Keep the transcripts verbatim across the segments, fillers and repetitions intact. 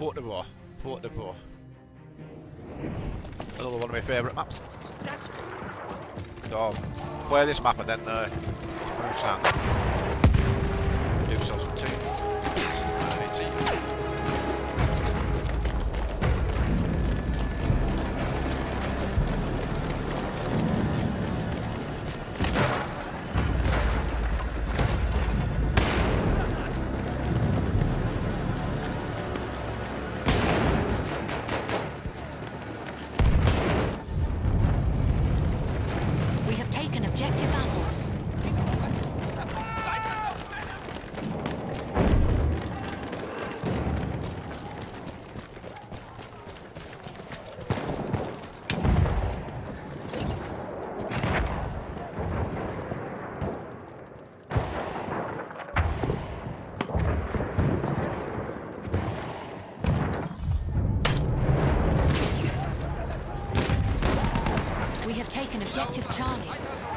Fort de Bois. Fort de Bois. Another one of my favourite maps. So, play this map and then uh, move south. Do yourself some tea. I need tea. Taken objective Charlie.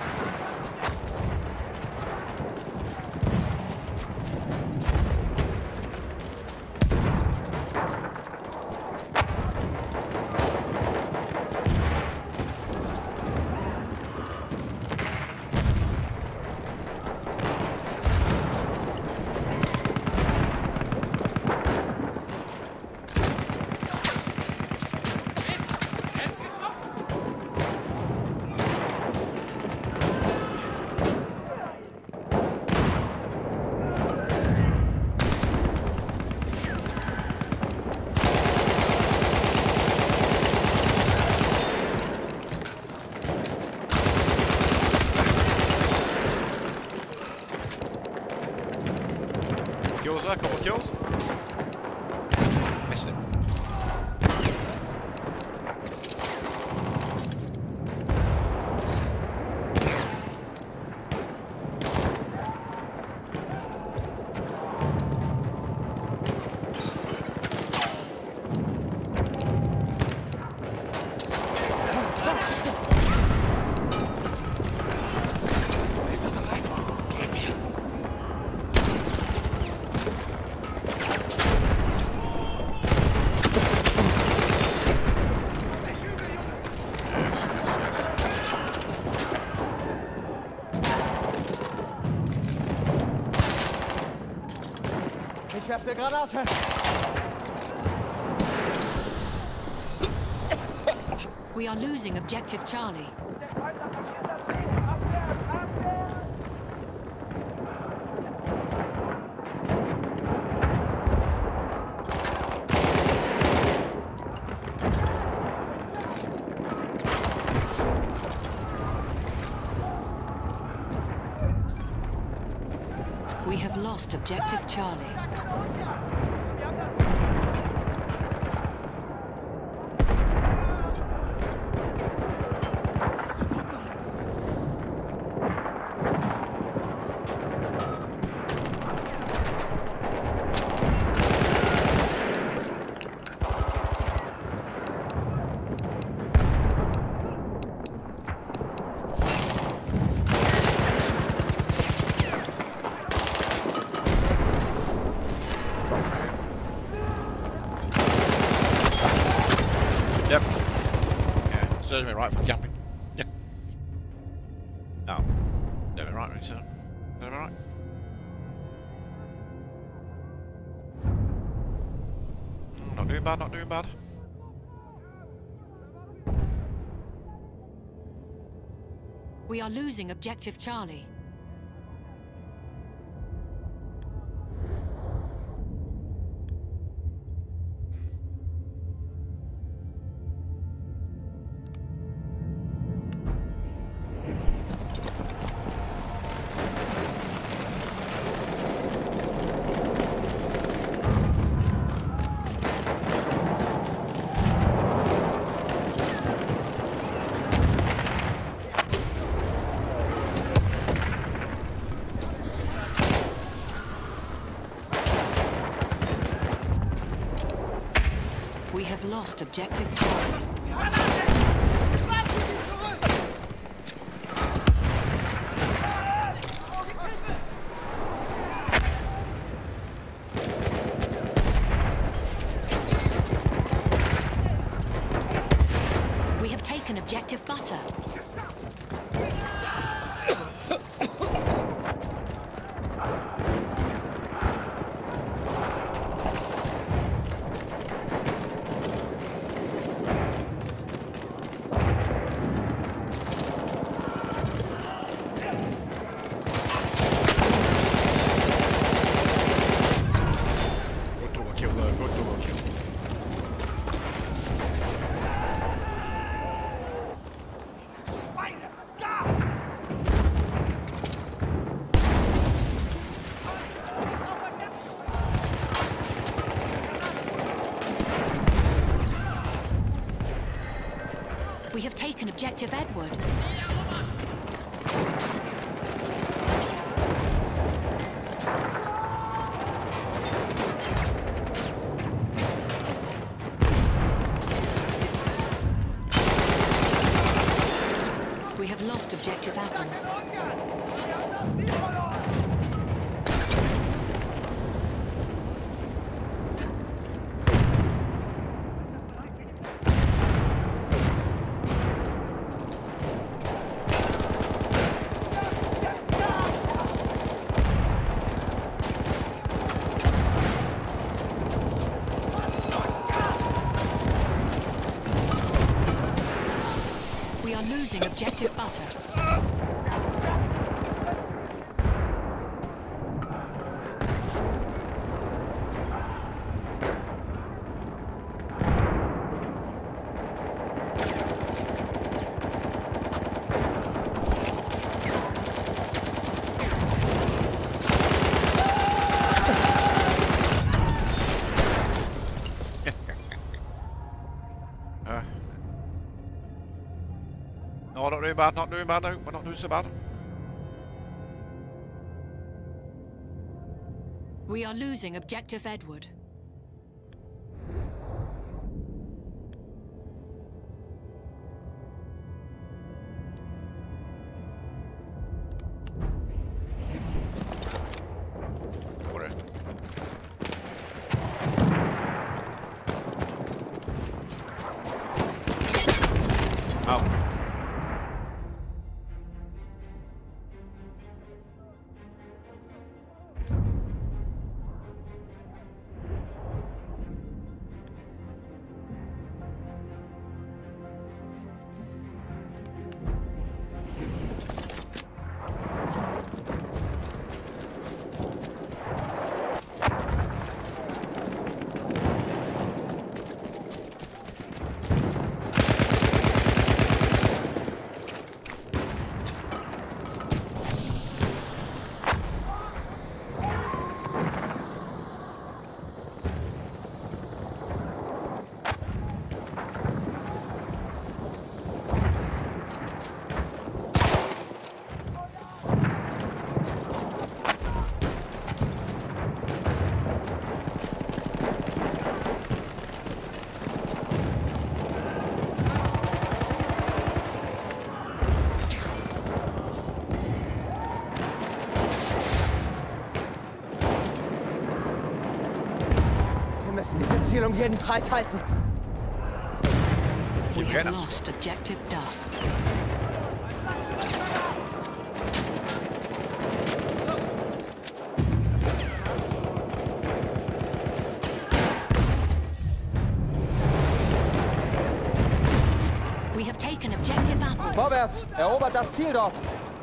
Kills there, couple kills. Missed it. Ich werf der Granate. We are losing objective Charlie. We have lost objective Charlie. Yep. Yeah, serves me right for camping. Yeah. No. Serves me right, really, sir. Serves me right. Mm, not doing bad, not doing bad. We are losing objective Charlie. We have lost objective Charlie. objective butter. We have taken objective Edward. We have lost objective Athens. We are losing objective butter. No, not doing bad, not doing bad, no, we're not doing so bad. We are losing objective Edward. What Oh. Wir müssen dieses Ziel um jeden Preis halten. We have lost objective Duff. We have taken objective Apple. Vorwärts! Erobert das Ziel dort!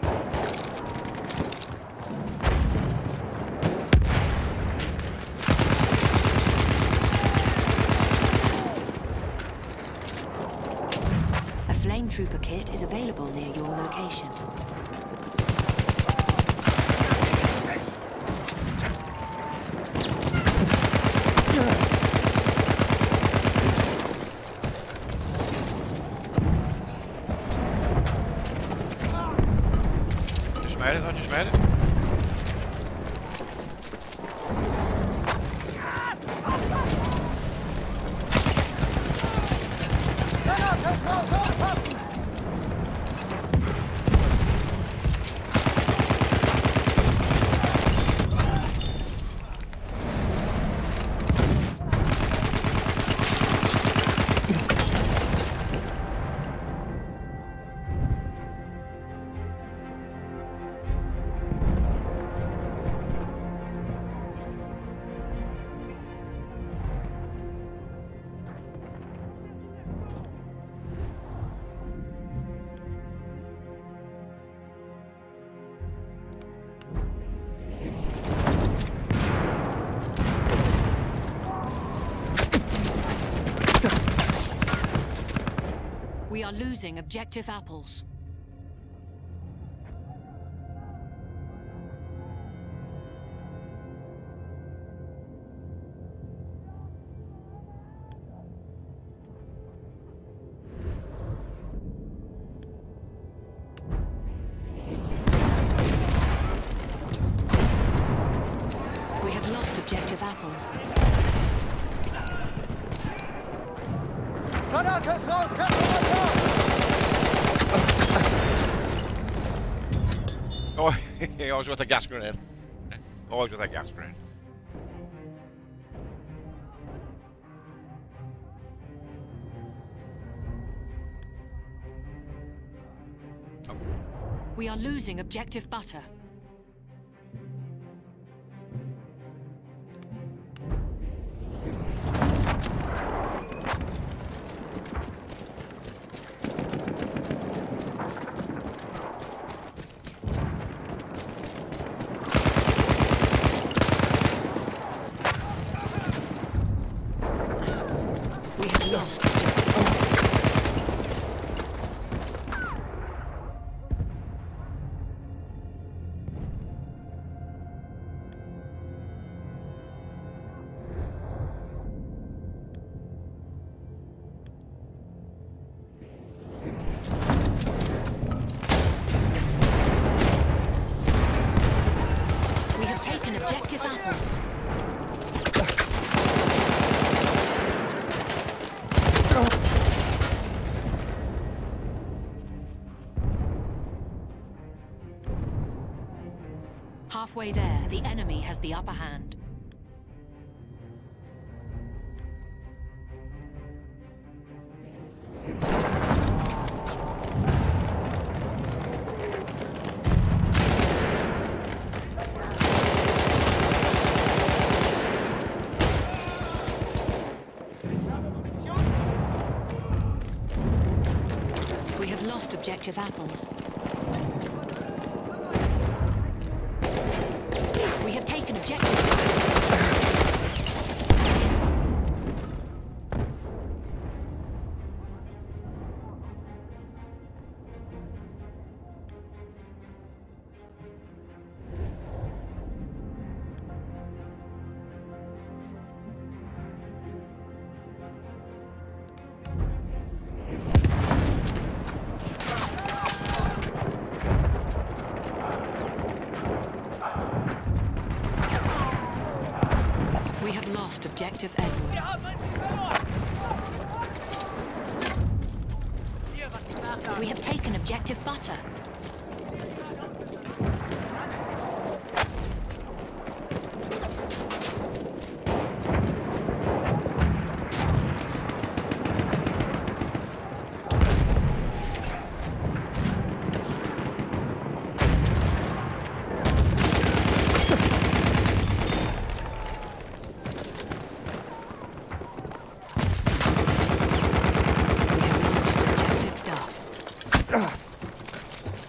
A flame trooper kit is available near your location. Just made it, I just made it. We are losing objective apples. We have lost objective apples. Granates raus! Granates Oh, always with a gas grenade. Always with a gas grenade. We are losing objective butter. We have lost objective. We have taken objective apples. Halfway there, the enemy has the upper hand. We have lost objective apples. We have taken objective. We have lost objective Edward. We have taken objective butter. We have lost objective Duff.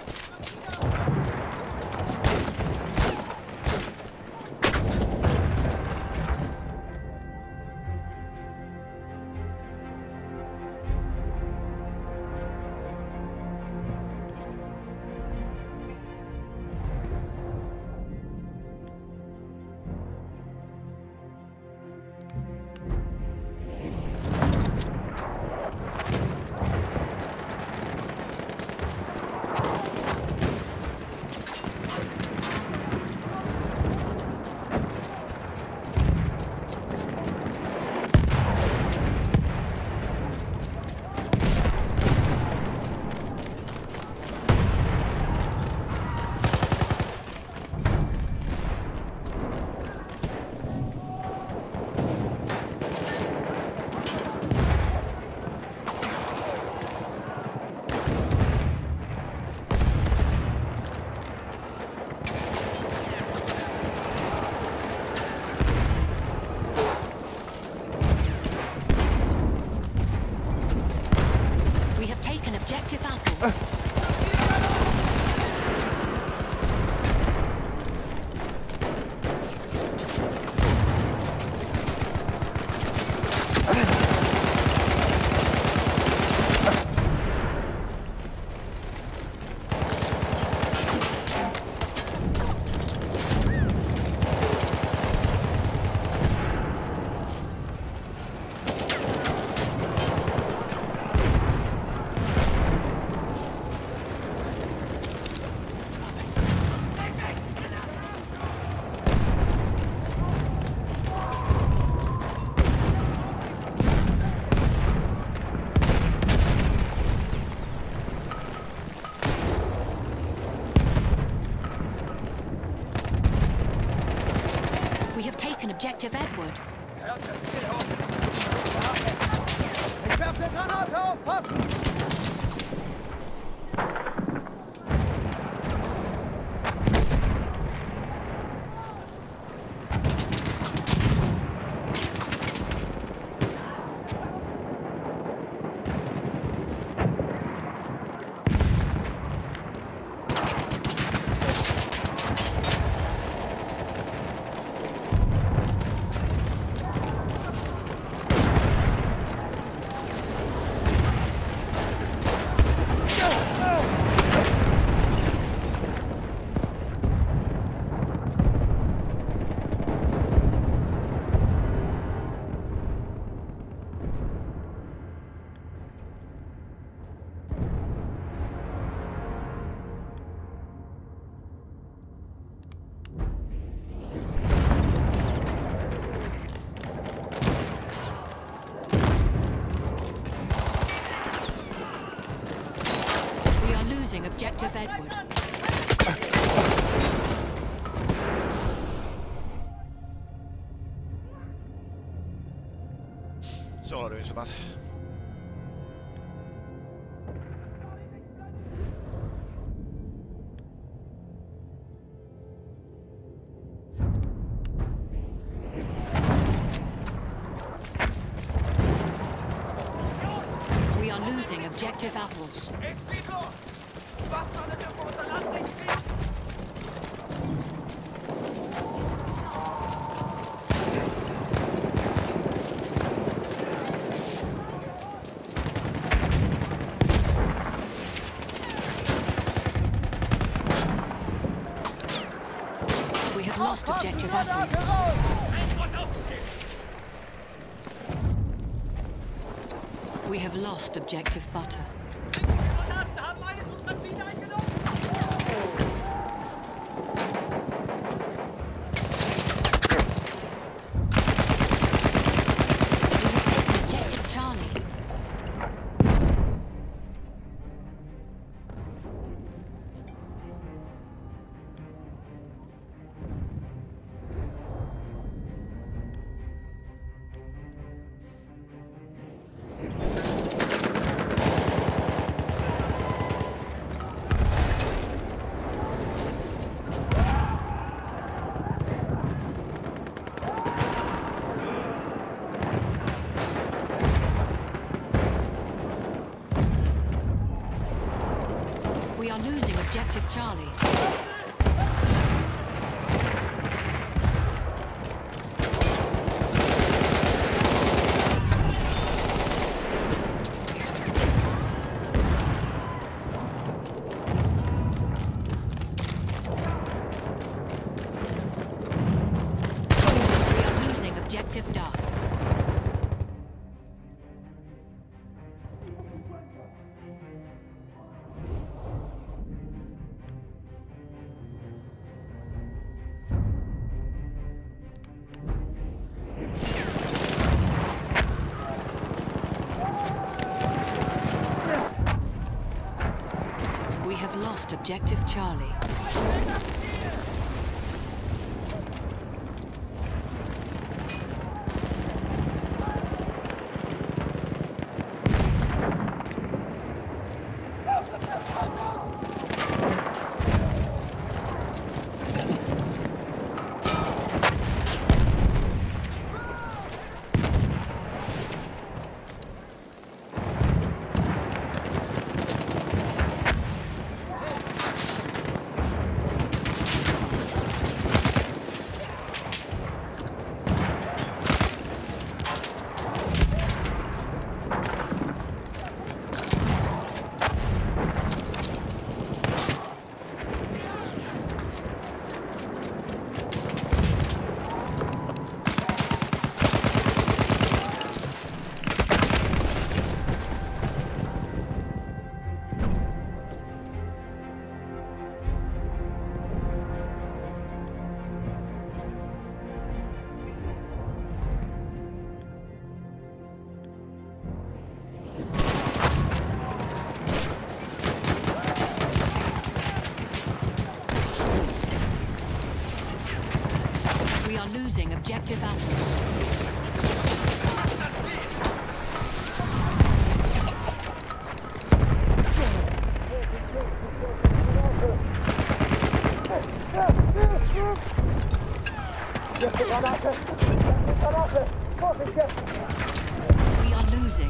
taken Objective Edward. Hört das Ziel hoch! Ich werfe eine Granate, aufpassen! Objective Edward. So not doing so bad. We are losing Objective Apples. We have lost Objective Apples. We have lost Objective Butter. We are losing Objective Charlie. We are losing Objective Duff. We have lost Objective Charlie. We are losing objective apples. We are losing.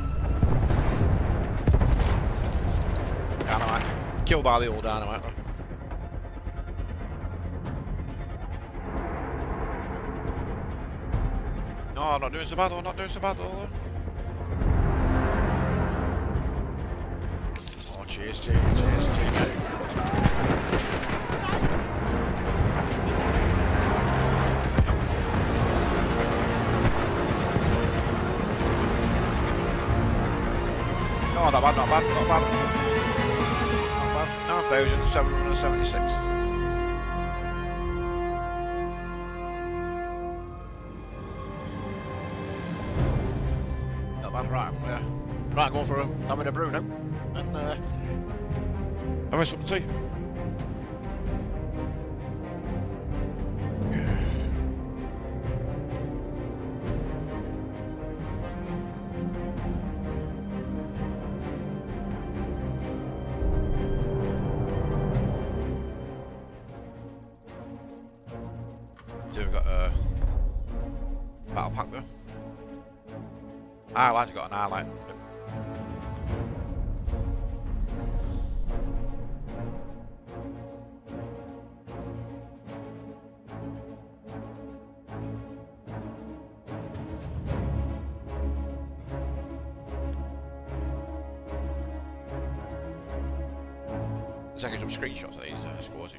Dynamite. Killed by the old dynamite though. No, I'm not doing so bad, I'm not doing so bad though. Oh, cheers, cheers, cheers, cheers. Oh, not bad, not bad, not bad. Not bad. nine thousand seven hundred seventy-six. Not bad, right, I'm uh, right, going for a, having a brew now. And uh, having something to tea. So we've got a battle pack there. Highlight's got an highlight. Taking some screenshots of these uh, scores.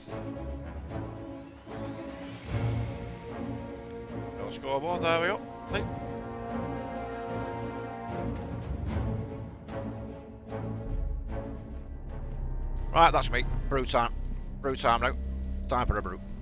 Little scoreboard, there we go. Hey. Right, that's me. Brew time. Brew time now. Time for a brew.